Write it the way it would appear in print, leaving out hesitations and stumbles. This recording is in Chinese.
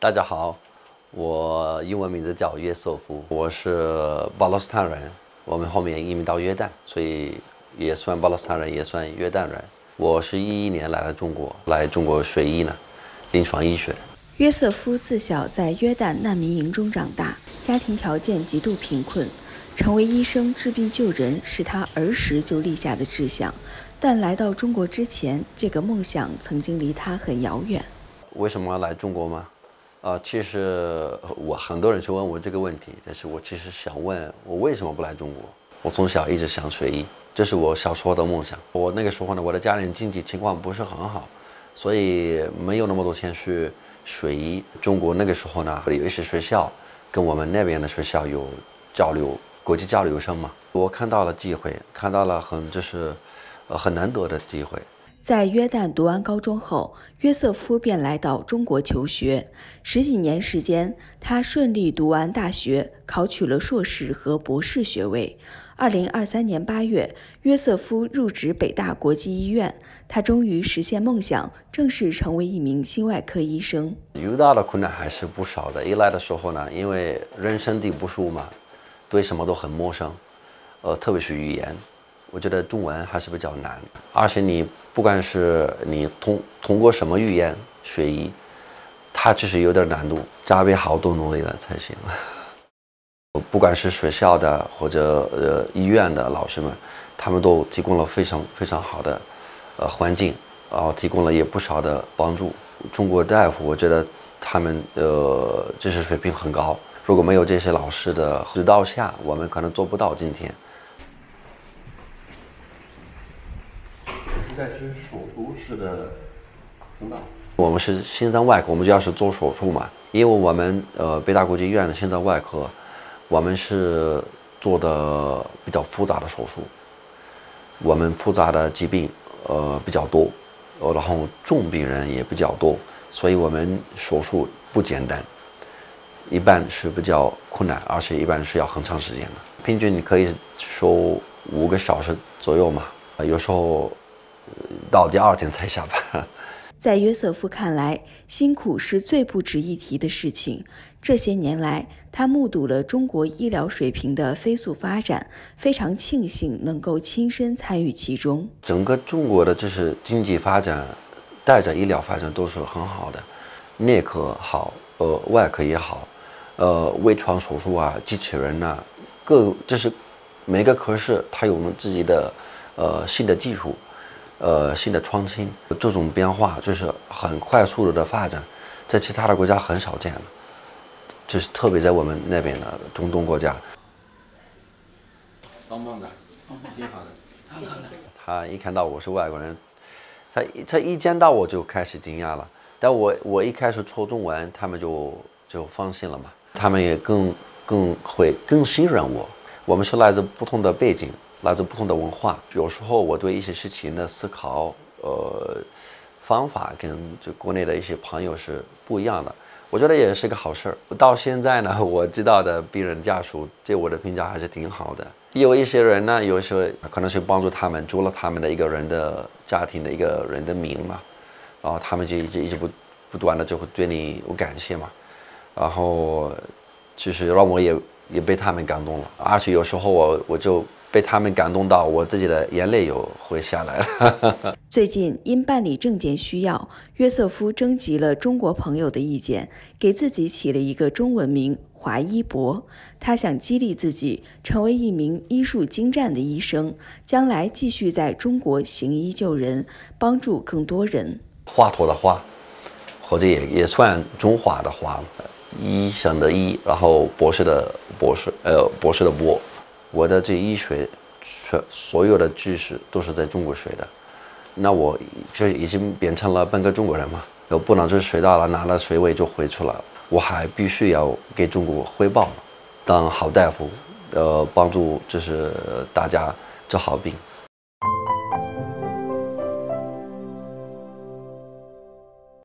大家好，我英文名字叫约瑟夫，我是巴勒斯坦人，我们后面移民到约旦，所以也算巴勒斯坦人，也算约旦人。我是11年来中国学医呢，临床医学。 约瑟夫自小在约旦难民营中长大，家庭条件极度贫困，成为医生治病救人是他儿时就立下的志向。但来到中国之前，这个梦想曾经离他很遥远。 为什么要来中国吗？其实很多人去问我这个问题，但是我其实想问，我为什么不来中国？我从小一直想学医，这是我小时候的梦想。我那个时候呢，我的家庭经济情况不是很好，所以没有那么多钱去学医。中国那个时候呢，有一些学校跟我们那边的学校有交流，国际交流生嘛。我看到了机会，看到了很难得的机会。 在约旦读完高中后，约瑟夫便来到中国求学。10几年时间，他顺利读完大学，考取了硕士和博士学位。2023年8月，约瑟夫入职北大国际医院，他终于实现梦想，正式成为一名心外科医生。 遇到的困难还是不少的。一来的时候呢，因为人生地不熟嘛，对什么都很陌生，特别是语言。我觉得中文还是比较难，而且你不管是你通过什么语言学医，它就是有点难度，加倍好多努力了才行。不管是学校的或者医院的老师们，他们都提供了非常非常好的环境，然后提供了也不少的帮助。中国大夫，我觉得他们知识水平很高，如果没有这些老师的指导下，我们可能做不到今天。在去手术室的通道。我们是心脏外科，我们就要是做手术嘛。因为我们北大国际医院的心脏外科，我们是做的比较复杂的手术，我们复杂的疾病比较多，然后重病人也比较多，所以我们手术不简单，一般是比较困难，而且一般是要很长时间的，平均你可以收5个小时左右嘛，有时候到第2天才下班。 在约瑟夫看来，辛苦是最不值一提的事情。这些年来，他目睹了中国医疗水平的飞速发展，非常庆幸能够亲身参与其中。 整个中国的经济发展，带着医疗发展都是很好的，内科好，外科也好，微创手术啊，机器人啊，每个科室它有自己的新的技术。新的创新，这种变化就是很快速度的发展，在其他的国家很少见的，就是特别在我们那边的中东国家。棒棒的，挺好的。他一看到我是外国人，他一见到我就开始惊讶了。但我一开始说中文，他们就放心了嘛。他们也更信任我。我们是来自不同的背景。来自不同的文化，有时候我对一些事情的思考，方法跟国内的一些朋友是不一样的。我觉得也是个好事儿。到现在呢，我知道的病人家属对我的评价还是挺好的。有一些人呢，有时候可能是帮助他们，救了他们的一个人的家庭的一个人的命嘛，然后他们就一直不断的就会对你有感谢嘛，然后就是让我也被他们感动了，而且有时候我就被他们感动到，我自己的眼泪又会下来了。 最近因办理证件需要，约瑟夫征集了中国朋友的意见，给自己起了一个中文名“华医博”。他想激励自己成为一名医术精湛的医生，将来继续在中国行医救人，帮助更多人。 华佗的华，或者也算中华的华，医生的医，然后博士的博，我的这医学所有的知识都是在中国学的，那我就已经变成了半个中国人嘛，我不能就学到了拿了学位就回去了，我必须要给中国汇报，当好大夫，帮助大家治好病。